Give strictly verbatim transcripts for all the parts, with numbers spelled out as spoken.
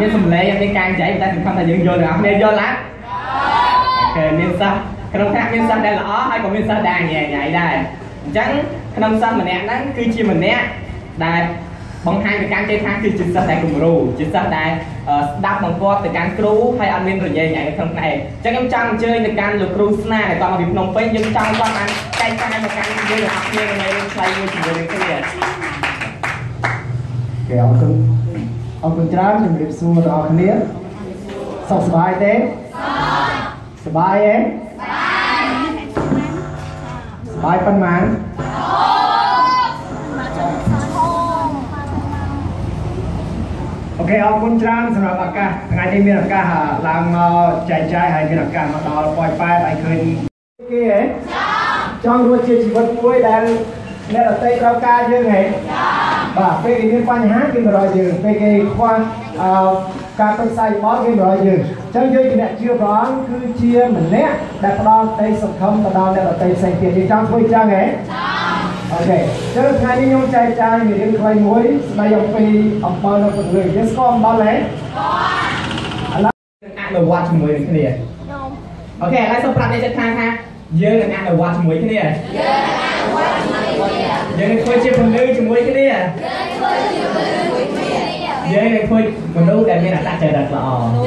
មានសម្លេងមានការចែកតែសំខាន់ថាយើងយល់ទាំងអស់គ្នាយល់ណាអូខេមានសិស្សក្នុងថ្នាក់មានសិស្សដែលល្អហើយក៏មានសិស្សដែលញ៉ៃញ៉ៃដែរអញ្ចឹងក្នុងសិស្សម្នាក់ហ្នឹងគឺជាម្នាក់ដែលបង្ហាញពីការចេះថាគឺជាសិស្សដែលគំរូជាសិស្សដែលស្ដាប់បង្គាប់ទៅកាន់គ្រូហើយអត់មានរញ៉េញ៉ៃនៅក្នុងផ្នែកអញ្ចឹងខ្ញុំចង់អញ្ជើញទៅកាន់លោកគ្រូស្នាដែលគាត់មកពីភ្នំពេញយើងចង់គាត់បានចែកចាយទៅកាន់យើងទាំងអស់គ្នានៅរឿងខ្លីមួយជាមួយនឹងគ្នាគេអរគុណអរគុណច្រើនជំរាបសួរដល់អ្នកគ្នាសុខសប្បាយទេសប្បាយទេសប្បាយប៉ុន្មានអូខេអរគុណច្រើនសម្រាប់ឱកាសថ្ងៃនេះមានឱកាសឡើងមកចែកចាយហើយមានឱកាសមកដល់ប៉ោយប៉ែតឲ្យឃើញគេហ៎ចង់រស់ជាជីវិតមួយដែលអ្នកដទៃត្រូវការយើងហ៎បាទពេលគេមានបញ្ហាគេមករកយើងពេលគេខ្វះការប្រឹក្សាយោបល់គេមករកយើងអញ្ចឹងយើងជាអ្នកជឿព្រះអង្គគឺជាម្នាក់ដែលផ្ដល់ក្តីសង្ឃឹមទៅដល់អ្នកដទៃផ្សេងទៀតយើងចង់ធ្វើអញ្ចឹងហ៎អូខេចុះថ្ងៃនេះខ្ញុំចែកចាយមេរៀនខ្លីមួយស្ដីអំពីអំបិលនៅក្នុងរឿងយើងស្គាល់អំបិលទេឥឡូវអនុវត្តជាមួយនឹងគ្នាអូខេឥឡូវសូមប្រាប់អ្នកជិតខាងថាយើងនឹងអនុវត្តជាមួយគ្នាយើងអនុវត្តជាមួយគ្នាយើងនឹងធ្វើជាពលិជាមួយគ្នាយើងនឹងធ្វើមនុស្សដែលមានអត្តចរិតល្អ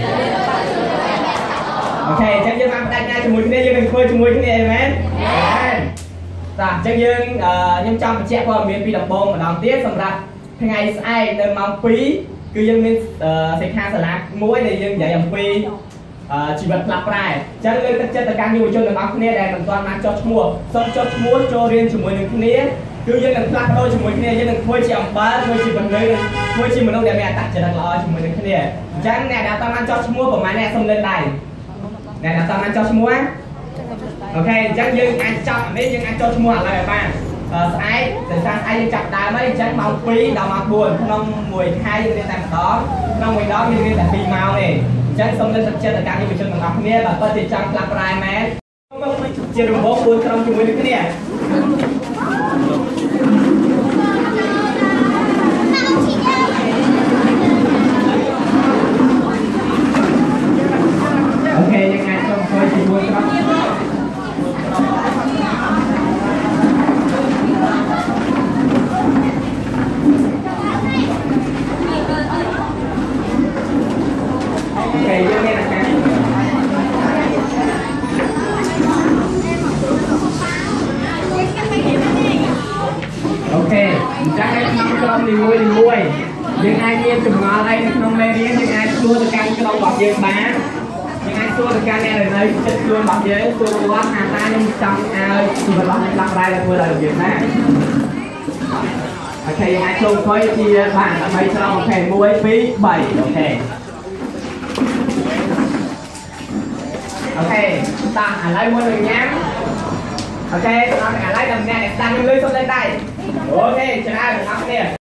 អូខេអញ្ចឹងយើងបានបដិញ្ញាជាមួយគ្នាយើងនឹងធ្វើជាមួយគ្នាអីមែនតាអញ្ចឹងយើងខ្ញុំចង់បញ្ជាក់ព័ត៌មានពីដំបូងម្ដងទៀតសម្រាប់ថ្ងៃស្អែកនៅម៉ោងពីរគឺយើងមានសិក្ខាសាលាមួយដែលយើងនិយាយអំពីជីវិតផ្លាស់ប្រែអញ្ចឹងលើកទឹកចិត្តទៅកាន់យុវជនទាំងអស់គ្នាដែលមិនទាន់បានចុះឈ្មោះសូមចុះឈ្មោះចូលរៀនជាមួយនឹងគ្នាគឺយើងនឹងផ្លាស់ប្ដូរជាមួយគ្នាយើងនឹងធ្វើជាអំបិលធ្វើជាពលិធ្វើជាមនុស្សដែលមានអត្តចរិតល្អជាមួយនឹងគ្នាអញ្ចឹងអ្នកដែលតាមបានចុះឈ្មោះប្រហែលអ្នកសុំលើកដៃអ្នកដែលតាមបានចុះឈ្មោះអូខេអញ្ចឹងយើងអាចចាប់នេះយើងអាចចុះឈ្មោះឥឡូវឲ្យបានស្អែកតែស្អែកយើងចាប់ដើមហើយអញ្ចឹងម៉ោងពីរដល់ម៉ោងបួនក្នុងមួយខែយើងរៀនតែម្ដងក្នុងមួយដងយើងរៀនតែពីរម៉ោងទេអញ្ចឹងសូមលើកទឹកចិត្តទៅកាន់យុវជនទាំងអស់គ្នាបើពិតជាចង់ផ្លាស់ប្រែមែនជារង្វង់បួនក្រុមជាមួយនឹងគ្នាអូខេយើងអាចចូលធ្វើជាមួយក្រុមមួយមួយយើងអាចមានចម្ងល់អីនៅក្នុងមេរៀនយើងអាចសួរទៅកាន់ក្រុមរបស់យើងបានយើងអាចសួរទៅកាន់អ្នកដែលនៅជិតខ្លួនរបស់យើងសួរគាត់ថាតើខ្ញុំចង់ឲ្យជីវិតរបស់ខ្ញុំផ្លាស់ប្រែទៅធ្វើដល់យើងណាអូខេយើងអាចចូលអង្គុយជាបានដើម្បីស្រង់អូខេមួយពីរបីអូខេអូខេតាឥឡូវមុននឹងញ៉ាំអូខេដល់ឥឡូវដល់អ្នកដែលស្ដាប់យើងលឺសូមលើកដៃអូខេច្រើនអ្នកនរគ្នា